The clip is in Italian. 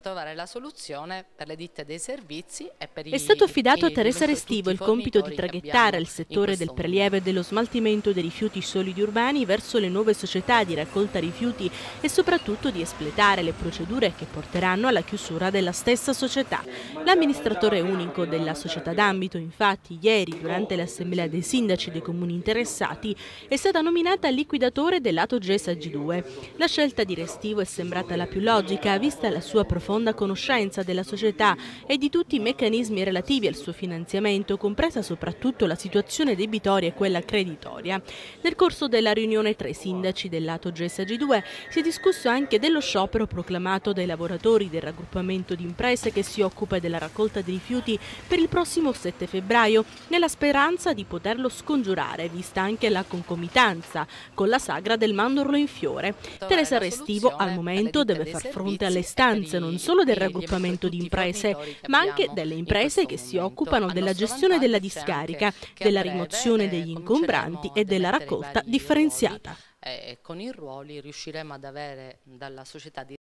trovare la soluzione per le ditte dei servizi e per È stato affidato a e Teresa tutti Restivo i il compito di fornitori che traghettare abbiamo il in settore del questo prelievo e dello smaltimento dei rifiuti solidi urbani verso le nuove società di raccolta rifiuti e soprattutto di espletare le procedure che porteranno alla chiusura della stessa società. L'amministratore unico della società d'ambito, infatti, ieri, durante l'assemblea dei sindaci dei comuni interessati, è stata nominata liquidatore dell'Ato GESA G2. La scelta di Restivo è sembrata la più logica, vista la sua profonda conoscenza della società e di tutti i meccanismi relativi al suo finanziamento, compresa soprattutto la situazione debitoria e quella creditoria. Nel corso della riunione tra i sindaci del lato GESA G2 si è discusso anche dello sciopero proclamato dai lavoratori del raggruppamento di imprese che si occupa della raccolta di rifiuti per il prossimo 7 febbraio, nella speranza di poterlo scongiurare, vista anche la concomitanza con la sagra del mandorlo in fiore. trovare Teresa la Restivo al soluzione per le momento ditte deve dei far fronte alle servizi e per istanze non solo del raggruppamento di tutti i imprese, fornitori che ma anche abbiamo delle in imprese questo che si momento. occupano A della nostro gestione della vantaggio c'è anche discarica, che a della breve rimozione degli ingombranti cominceremo ad e della emettere i raccolta vari ruoli differenziata. e con i ruoli riusciremo ad avere dalla società di